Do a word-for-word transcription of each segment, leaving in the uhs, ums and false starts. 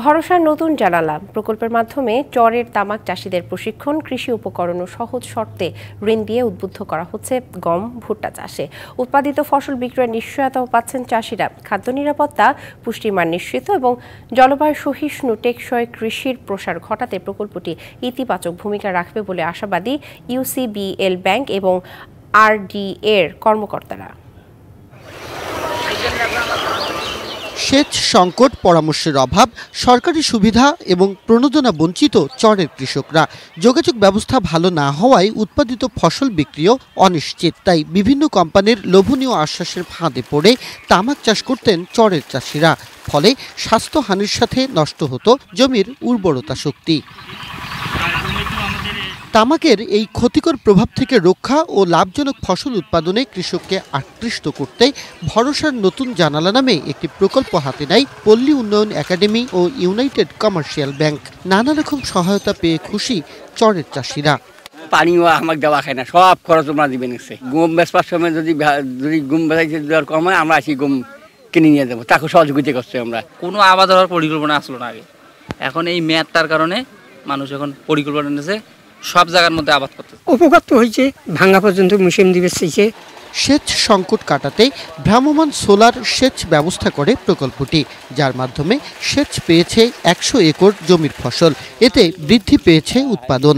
ভরসার নতুন জানালা প্রকল্পের মাধ্যমে চরের তামাক চাষিদের প্রশিক্ষণ, কৃষি উপকরণ ও সহজ শর্তে ঋণ দিয়ে উদ্বুদ্ধ করা হচ্ছে গম, ভুট্টা চাষে। উৎপাদিত ফসল বিক্রয়ের নিশ্চয়তাও পাচ্ছেন চাষিরা। খাদ্য নিরাপত্তা, পুষ্টিমান নিশ্চিত এবং জলবায়ু সহিষ্ণু টেকসই কৃষির প্রসার ঘটাতে প্রকল্পটি ইতিবাচক ভূমিকা রাখবে বলে আশাবাদী ইউসিবিএল ব্যাংক এবং আরডি এর কর্মকর্তারা। সেচ সংকট, পরামর্শের অভাব, সরকারি সুবিধা এবং প্রণোদনা বঞ্চিত চরের কৃষকরা। যোগাযোগ ব্যবস্থা ভালো না হওয়ায় উৎপাদিত ফসল বিক্রিও অনিশ্চিত। তাই বিভিন্ন কোম্পানির লোভনীয় আশ্বাসের ফাঁদে পড়ে তামাক চাষ করতেন চরের চাষিরা। ফলে স্বাস্থ্যহানির সাথে নষ্ট হতো জমির উর্বরতা শক্তি। তামাকের এই ক্ষতিকর প্রভাব থেকে রক্ষা ও লাভজনক ফসল উৎপাদনে কৃষককে আকৃষ্ট করতে ভরসার নতুন জানালা নামে একটি প্রকল্প হাতে নেয় পল্লী উন্নয়ন একাডেমি ও ইউনাইটেড কমার্শিয়াল ব্যাংক। নানা রকম সহায়তা পেয়ে খুশি চরের চাষিরা। পানিও আমাকে দেওয়া খায় না, সব খরচ আমরা দিবেন। গম বেচবার সময় যদি যদি গম বেচাইতে দেওয়ার কম হয়, আমরা আসি গম কিনে নিয়ে যাবো, তাকে সহযোগিতা করছে। আমরা কোনো আবাদ হওয়ার পরিকল্পনা আসলো না আগে, এখন এই মেয়াদটার কারণে মানুষ এখন পরিকল্পনা নিয়েছে সব জায়গার মধ্যে আবাদ করতে। উপকার তো হয়েছে, ভাঙা পর্যন্ত মেশিন দিবে। সেচ সংকট কাটাতে ভ্রাম্যমাণ সোলার সেচ ব্যবস্থা করে প্রকল্পটি, যার মাধ্যমে সেচ পেয়েছে একশো একর জমির ফসল। এতে বৃদ্ধি পেয়েছে উৎপাদন।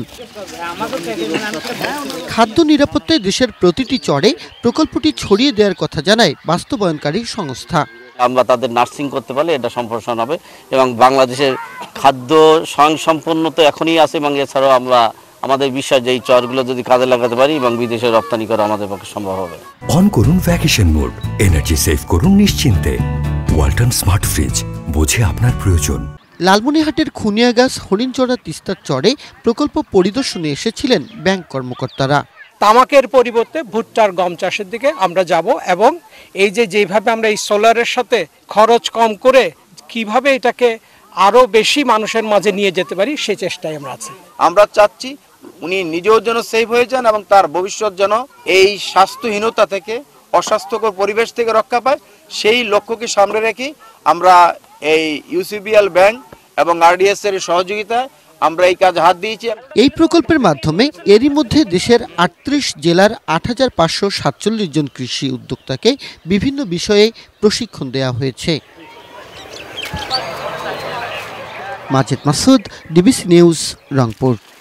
খাদ্য নিরাপত্তায় দেশের প্রতিটি চরে প্রকল্পটি ছড়িয়ে দেওয়ার কথা জানায় বাস্তবায়নকারী সংস্থা। আমরা তাদের নার্সিং করতে পারলে এটা সম্প্রসারণ হবে এবং বাংলাদেশের খাদ্য স্বয়ংসম্পন্ন তো এখনই আছে এবং এছাড়াও আমরা আমাদের বিশ্বাস যে এই চরগুলো যদি কাজে লাগাতে পারি এবং বিদেশে রপ্তানি করা আমাদের পক্ষে সম্ভব হবে। অন করুন ভ্যাকেশন মোড, এনার্জি সেভ করুন নিশ্চিন্তে। ওয়ালটন স্মার্ট ফ্রিজ, বোঝে আপনার প্রয়োজন। লালমনিরহাটের খুনিয়াগাছ হরিণচড়া তিস্তার চরে প্রকল্প পরিদর্শনে এসেছিলেন ব্যাংক কর্মকর্তারা। তামাকের পরিবর্তে ভুট্টার গম চাষের দিকে আমরা যাব এবং এই যে যেভাবে আমরা এই সোলারের সাথে খরচ কম করে কিভাবে এটাকে আরো বেশি মানুষের মাঝে নিয়ে যেতে পারি সেই চেষ্টায় আমরা আছি। আমরা চাচ্ছি উনি নিজেও যেন সেভ হয়ে যান এবং তার ভবিষ্যৎ যেন এই স্বাস্থ্যহীনতা থেকে, অস্বাস্থ্যকর পরিবেশ থেকে রক্ষা পায়। সেই লক্ষ্যকে সামনে রেখে আমরা এই ইউসিবিএল ব্যাংক এবং আরডিএস এর সহযোগিতায় আমরা এই কাজ হাত দিয়েছি। এই প্রকল্পের মাধ্যমে এরই মধ্যে দেশের আটত্রিশ জেলার আট হাজার পাঁচশো সাতচল্লিশ জন কৃষি উদ্যোক্তাকে বিভিন্ন বিষয়ে প্রশিক্ষণ দেওয়া হয়েছে। Majed Masud, DBC News, Rangpur.